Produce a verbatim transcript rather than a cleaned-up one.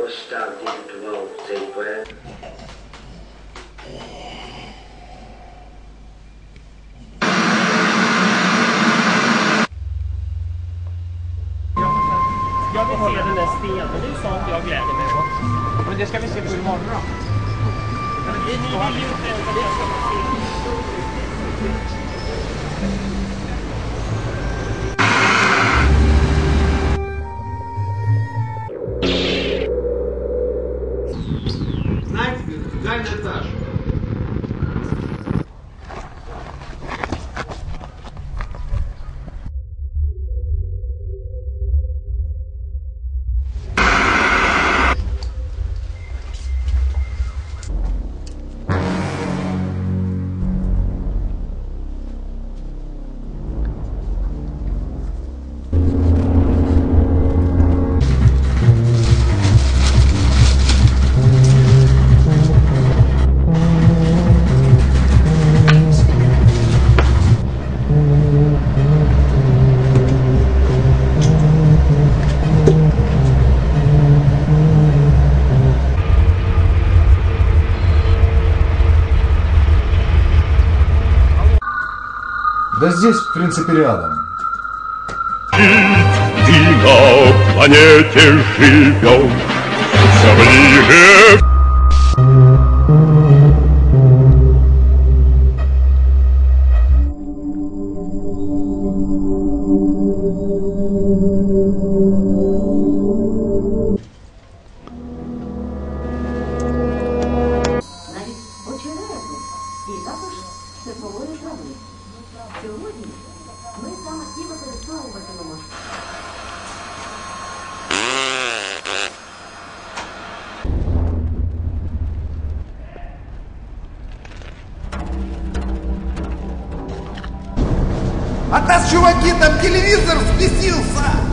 Ostav virtual sequence. Jag vill se den där stenen, det är sånt jag gläder mig åt. Men det ska vi se på imorgon då. Ni vill ju inte att jag ska få se. Знаете, дальний этаж. Да здесь, в принципе, рядом. И на планете живем все ближе. Навіть очерети і також степової трави. Сьогодні ми саме ті використовуватимемо. А та, чуваки, там телевизор взбесился!